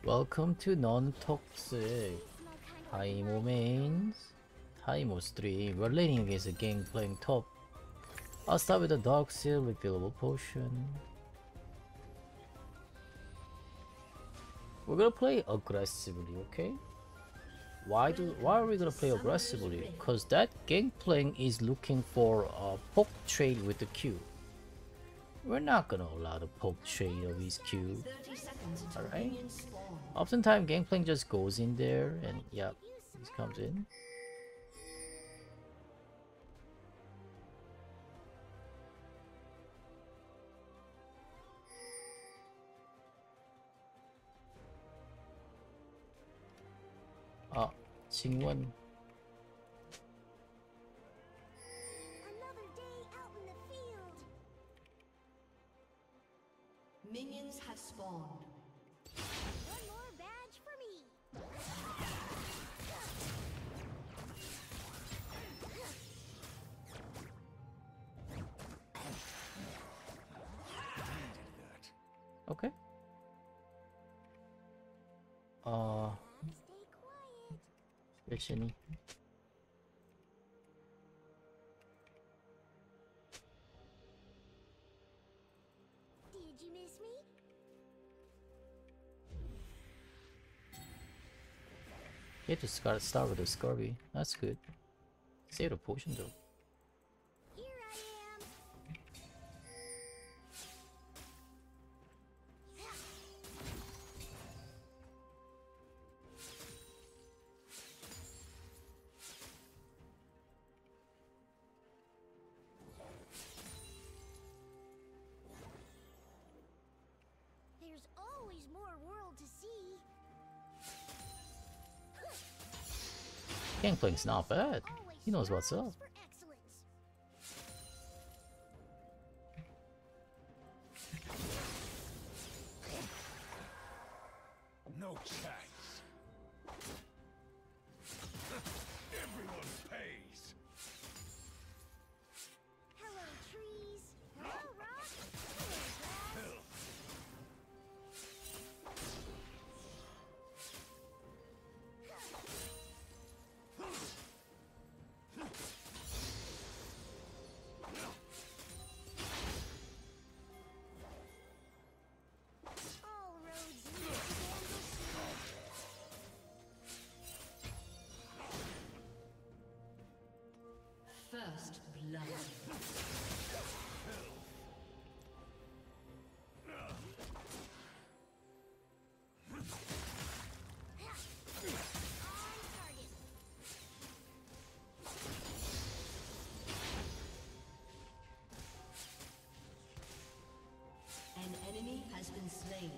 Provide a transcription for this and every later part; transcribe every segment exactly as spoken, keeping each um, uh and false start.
Welcome to non-toxic Taimo mains. Taimo stream. We're laning against a gang playing top. I'll start with a Dark Seal refillable potion. We're gonna play aggressively, okay? Why do why are we gonna play aggressively? Cause that Gangplank is looking for a poke trade with the Q. We're not gonna allow the poke trade of his Q. Alright? Oftentimes Gangplank just goes in there and yeah, he comes in. Ah, Qingwen. Minions have spawned. One more badge for me. Okay. Uh, Stay quiet. Shiny. Did you miss me? You have to start start with the Scurvy. That's good. Save the potion though. Here I am. There's always more world to see. Gangplank's not bad. Always He knows what's strives up. for excellence. No chance. Everyone pays. Hello, trees. Hello, rock. Hello, grass. All roads lead to Gandos. First blood. On target. An enemy has been slain.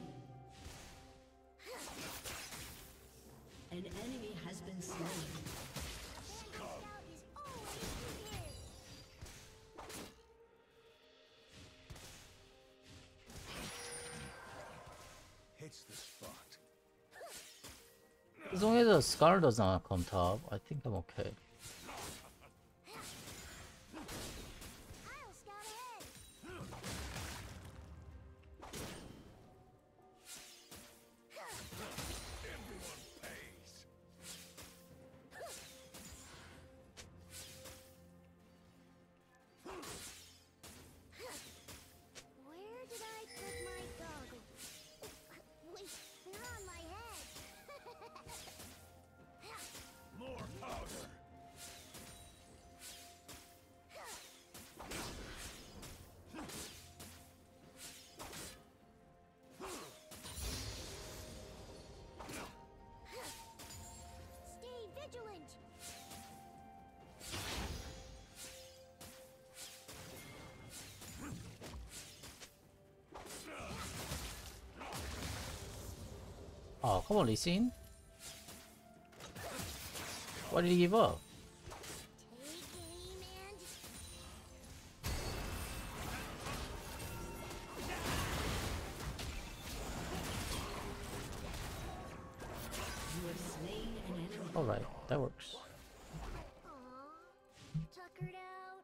An enemy has been slain. Scout is always prepared. Hits the spot. As long as the Scar does not come top, I think I'm okay. I'll scout ahead. Everyone pays. Where did I put my goggles? Wait, they're on my head. More powder. Stay vigilant. Oh, come on, Lee Sin. Why did he give up? Take aim and You have slain an enemy. Alright, that works. Aw, tuckered out.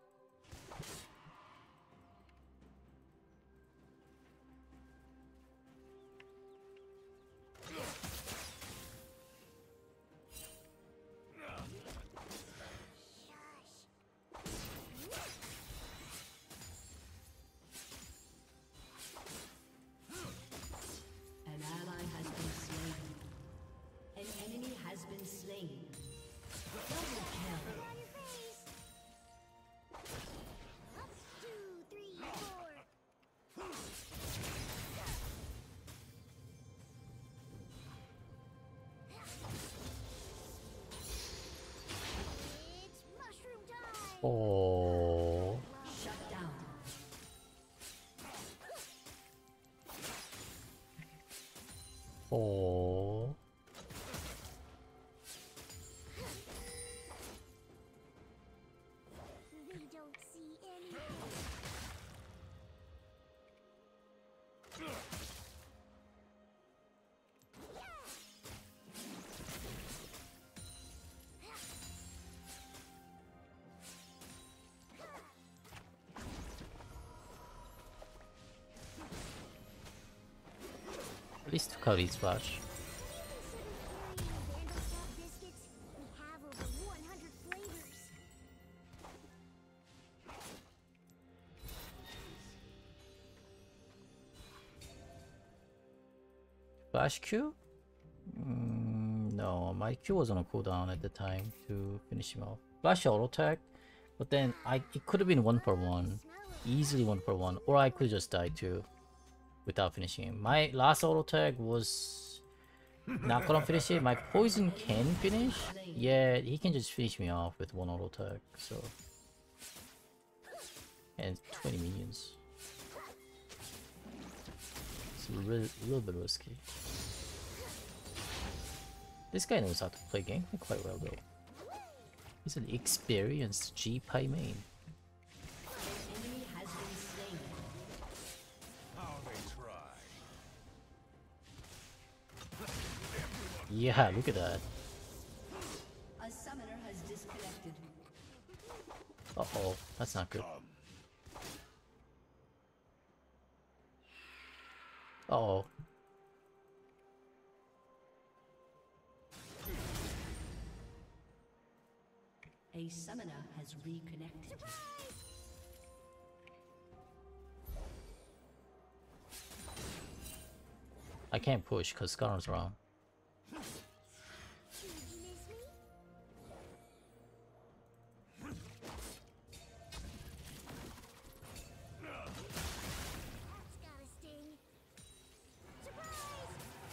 Oh. Shut down. Oh. They don't see any. At least took out his flash. Consider three Vandal biscuits. We have over one hundred flavors. Flash Q? Mm, no, my Q was on a cooldown at the time to finish him off. Flash auto attack, but then I it could have been one for one, easily one for one, or I could just die too without finishing him. My last auto attack was not gonna finish it. My poison can finish. Yeah, he can just finish me off with one auto attack. So and twenty minions. It's a little, little bit risky. This guy knows how to play Gangplank quite well though. He's an experienced G P I main. Enemy has been slain. How they try. Yeah, look at that. A summoner has disconnected. Uh oh, that's not good. Uh oh. A summoner has reconnected. I can't push because Skarner's around. Did you miss me? That's gotta sting. Surprise!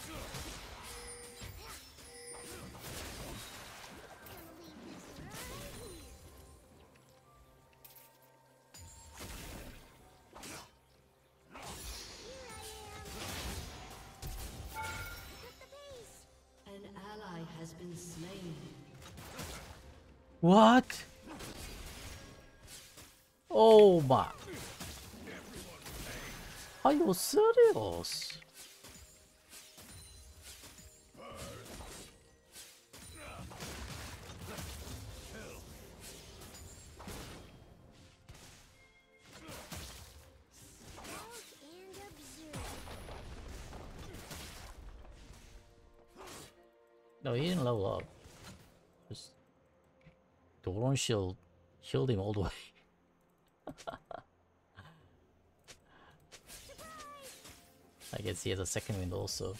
Gonna leave this right here. Here I am. Pick up the pace. An ally has been slain. What? Oh my. Are you serious? Scout and observe. No, he didn't level up. Just the Warren Shield healed him all the way. I guess he has a second wind also.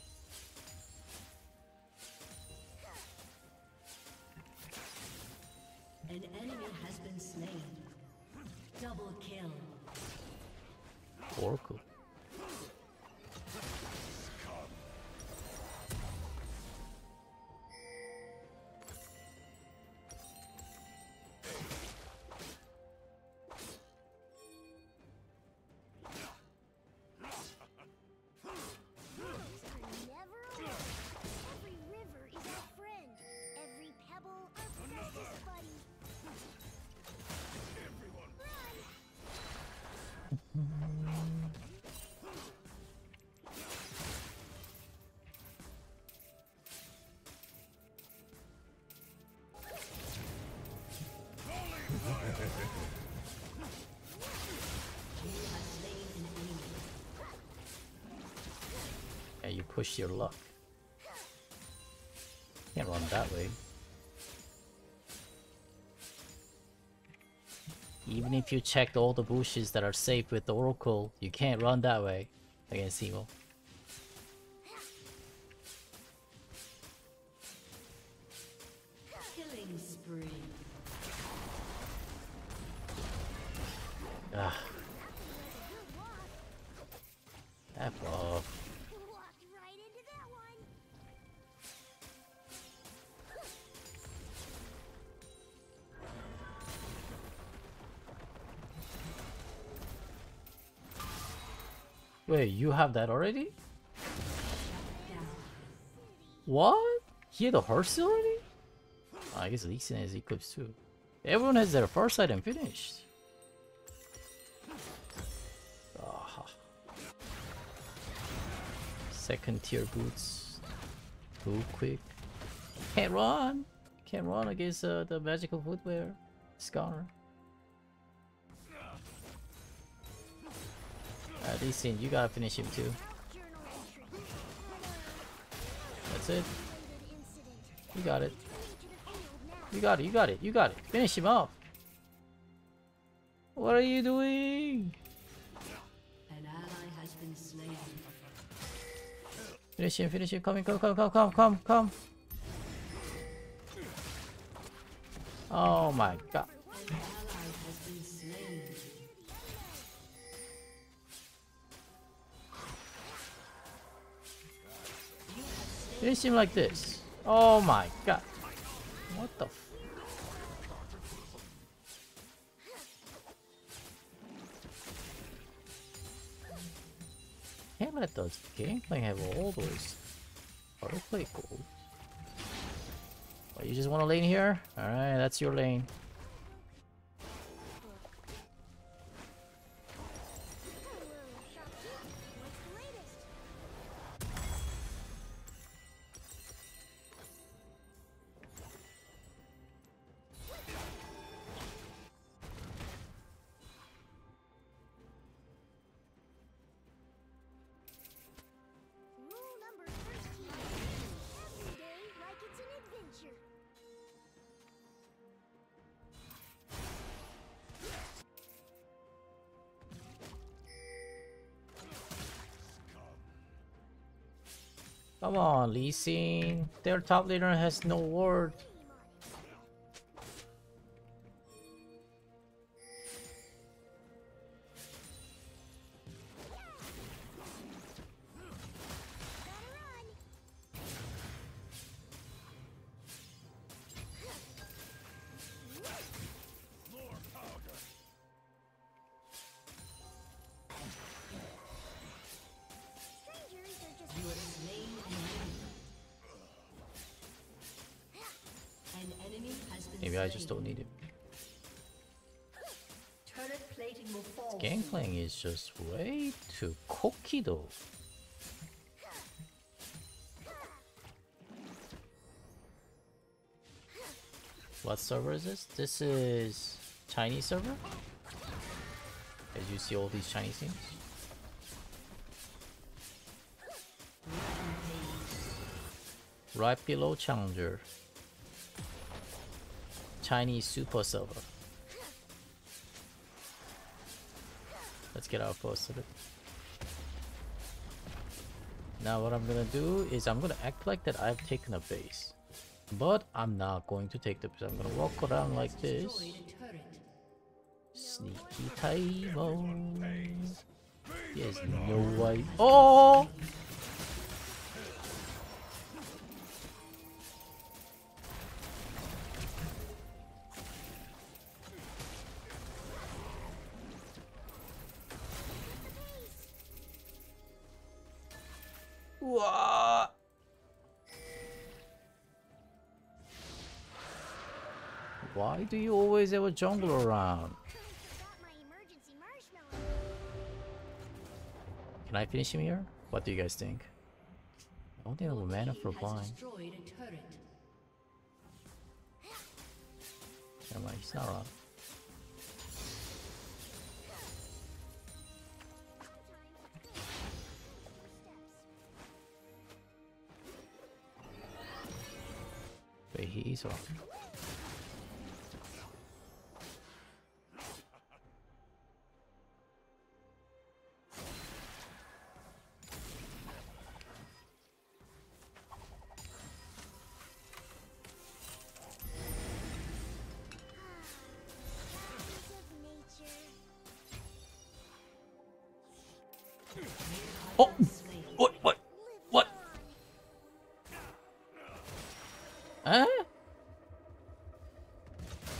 An enemy has been slain. Double kill. Oracle. Rivers are never alone. Every river is our friend. Every pebble our bestest buddy. Everyone Run! You have slain an enemy. Yeah, you push your luck. Can't run that way. Even if you checked all the bushes that are safe with the Oracle, you can't run that way against Emo. Killing spree. Ah, Good walk. that off. Walked right into that one. Wait, you have that already? What? He had a horse already? Oh, I guess Lee Sin has equips too. Everyone has their first item finished. Ah. Second tier boots. Too quick. Can't run! Can't run against uh, the magical footwear. Scar. Uh, Lee Sin, you gotta finish him too. That's it. You got it. You got it, you got it, you got it. Finish him off. What are you doing? An ally has been slain. Finish him, finish him. Come in, come, come, come, come, come, come. Oh my god. An ally has been slain. Finish him like this. Oh my god. What the f- Can't let those gameplay have all those autoplay gold. Oh, you just want a lane here? Alright, that's your lane. Rule number thirteen. Every day like it's an adventure. Come on, Lee Sin. Their top laner has no ward. Strangers are just You have slain an enemy. An enemy has been Maybe slain. I just don't need it. Turret plating will fall. Game playing is just way too cocky though. What server is this? This is Chinese server? As you see all these Chinese things. Right below Challenger. Chinese super server. Let's get our first of it. Now what I'm gonna do is I'm gonna act like that I've taken a base. But I'm not going to take the base. I'm gonna walk around like this. Destroyed a turret. Sneaky Taimo. He has no idea. Oh! What? Why do you always have a jungle around? got my emergency marshmallow. Can I finish him here? What do you guys think? I don't think I have mana for Has blind. destroyed a turret. Never mind, he's not around. Wait, he is around. Oh! What? What? What? Huh?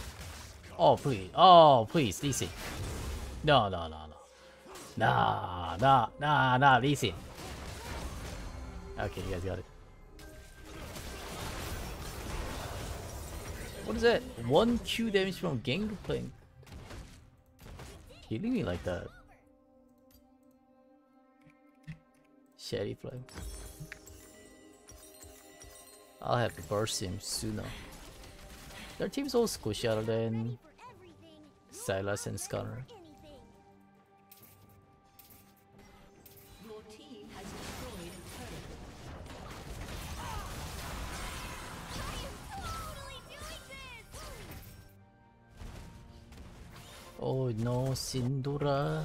Oh, please. Oh, please, Lee Sin. No, no, no, no. Nah. Nah, nah, nah, nah, Lee Sin. Okay, you guys got it. What is that? One Q damage from Gangplank. Killing me like that. Shady flame. I'll have to burst him sooner. Their team's all squishier than Sylas and Scanner. Your team has destroyed a turret. Oh no, Sindura.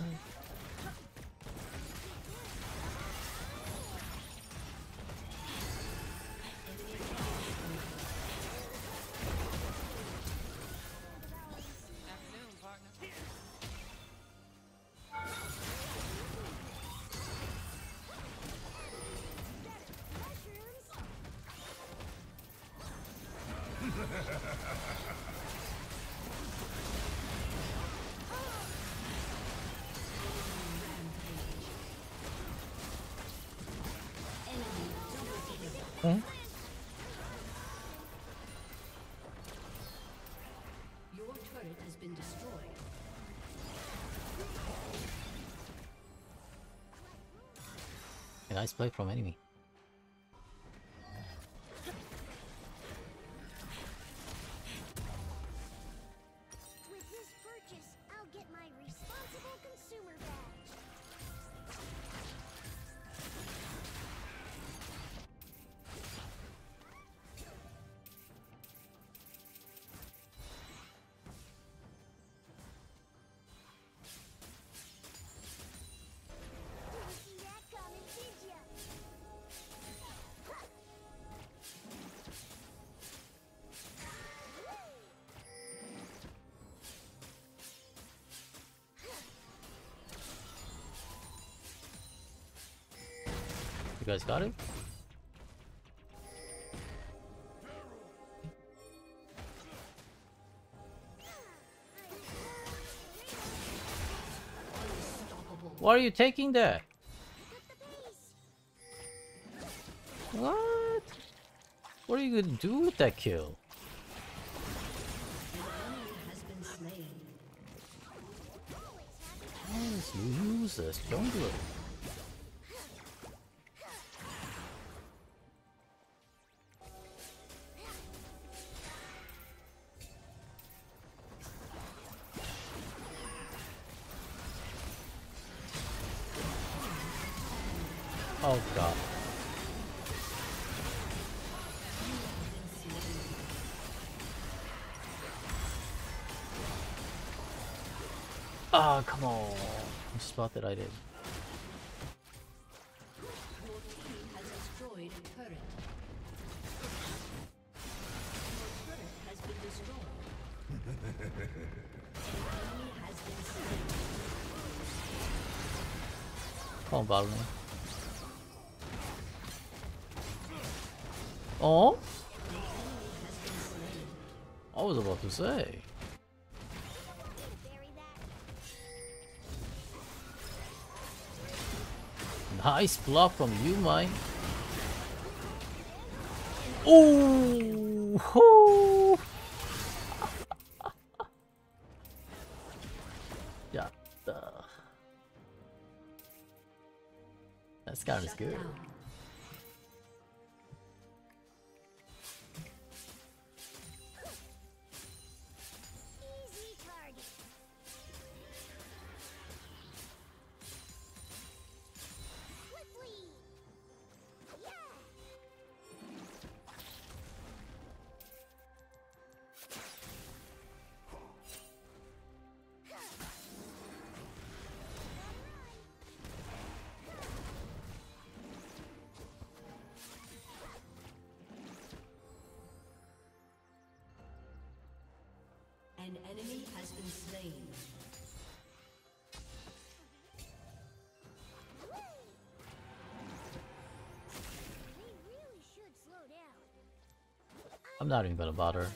Hmm? Your turret has been destroyed. A nice play from enemy. With this purchase, I'll get my responsible consumer badge. Didn't see that coming, did ya? You guys got it? Why are you taking that? What? What are you gonna do with that kill? Has been slain. Yes, you use this jungler. Oh god. Ah, come on. I spot that I did. Your team has destroyed a turret. Your turret has been destroyed. Your enemy has been slain. Come on, bottom lane. Oh? I was about to say. Bury that. Nice block from you, mine. Ooh! Hoo! Yeah. the- That scar is good. Down. Easy target. Swiftly. Yeah. An enemy has been slain. We really should slow down. I'm not even gonna bother.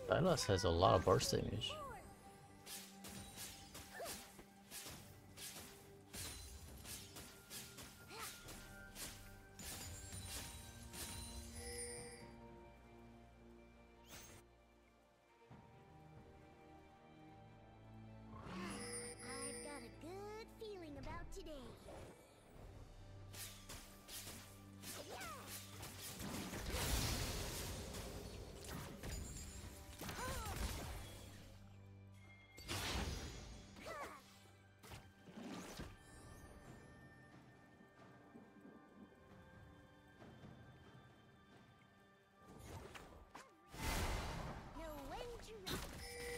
Silas has a lot of burst damage. I've got a good feeling about today. Know when to run.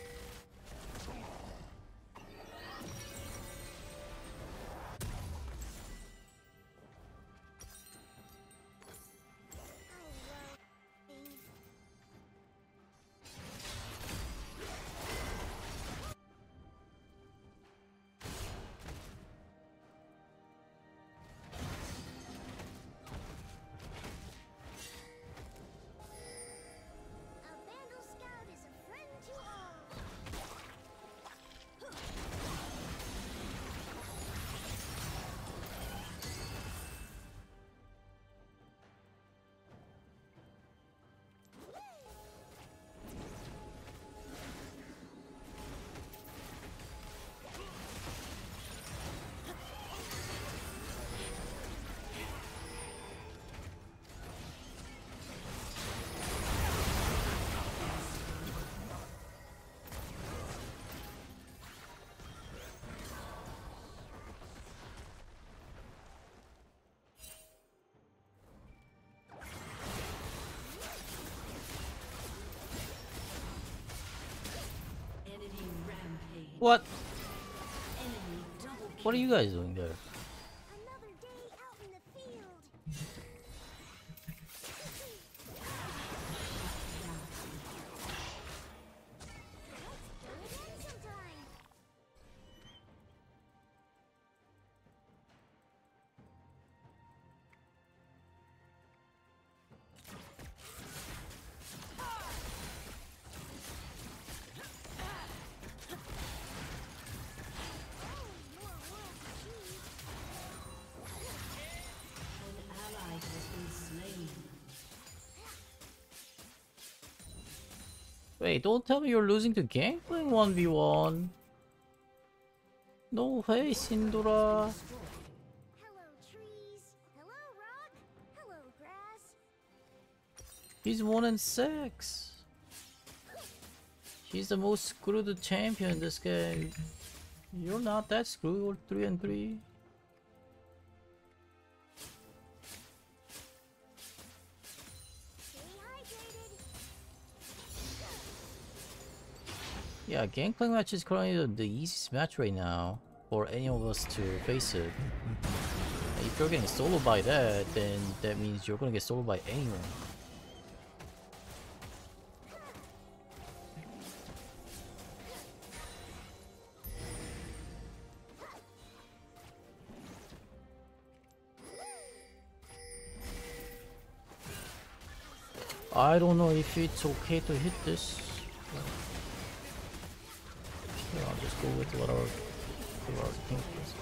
I love things. A Vandal Scout is a friend to all. Enemy rampage. What? Enemy double What are you guys doing there? Another day out in the field. Let's do it again sometime. Oh, more world achieved. An ally has been slain. Wait, don't tell me you're losing to Gangplank one v one. No way, Sindora. Hello, trees. Hello, rock. Hello, grass. He's one and six. He's the most screwed champion in this game. You're not that screwed. You're three and three. Stay hydrated. Yeah, Gangplank match is currently the, the easiest match right now for any of us to face it. If you're getting soloed by that, then that means you're gonna get soloed by anyone. I don't know if it's okay to hit this. Yeah, I'll just go with whatever whatever I think is.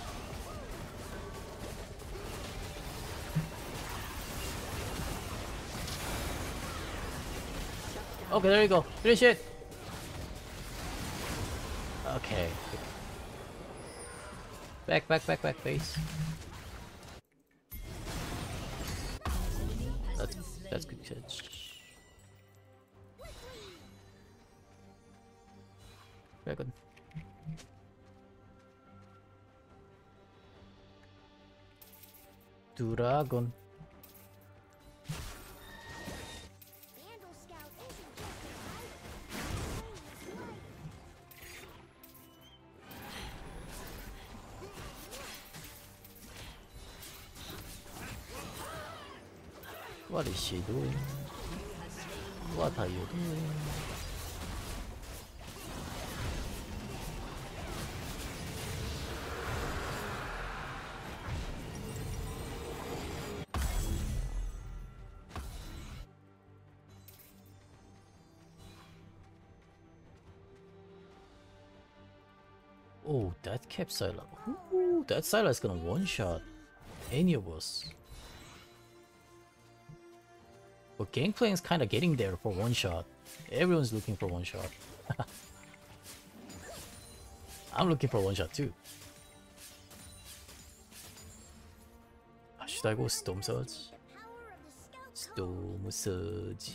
Okay, there you go. Finish it. Okay. Back, back, back, back, base. That's that's good catch. Very good. Dragon. Vandal Scout isn't just a fighter. He's life. What is she doing? What are you doing? Oh, that kept Syla. Ooh, that Syla is gonna one-shot any of us. But Gangplank is kind of getting there for one-shot. Everyone's looking for one-shot. I'm looking for one-shot too. Should I go Storm Surge? Storm Surge.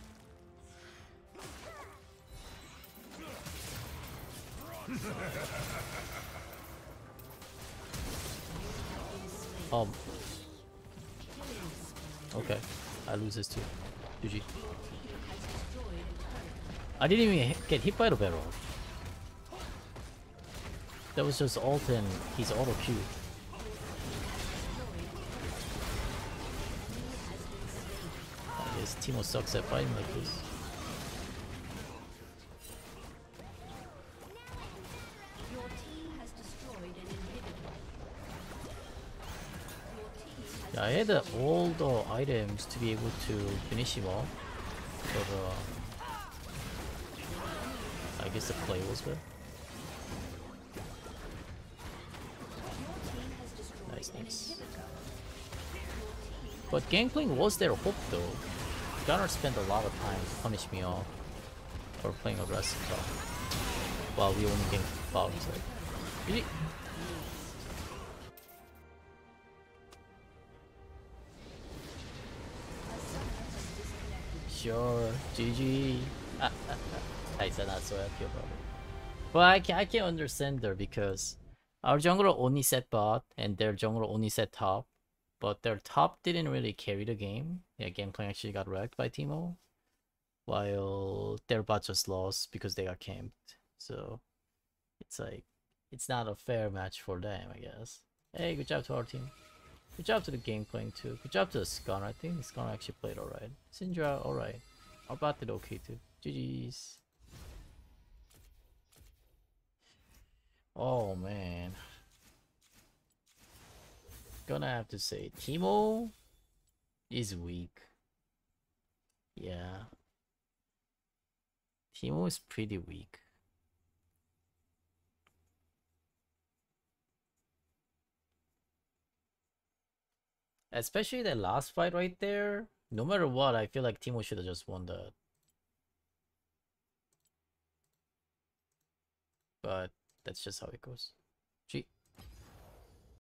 Um. Okay, I lose this too. G G. I didn't even hit, get hit by the barrel. That was just ult and his auto Q. I guess Teemo sucks at fighting like this. Your team has destroyed an inhibitor. Your team has Yeah, I had uh, all the items to be able to finish him off, but uh, I guess the play was good. Nice, nice. But Gangplank was their hope though. Gunnar spent a lot of time to punish me off for playing aggressive top, while we only ganked bottom side. Really? Sure, G G. I said not so happy about it. But I can I can understand there because our jungler only set bot and their jungler only set top, but their top didn't really carry the game. Yeah, Gangplank actually got wrecked by Teemo, while their bot just lost because they got camped. So it's like it's not a fair match for them, I guess. Hey, good job to our team. Good job to the Gangplank too. Good job to the Skarner. I think the Skarner actually played alright. Syndra, alright. Our bot did okay too. G G's. Oh man. Gonna have to say Teemo is weak. Yeah. Teemo is pretty weak. Especially that last fight right there. No matter what, I feel like Teemo should have just won that. But that's just how it goes.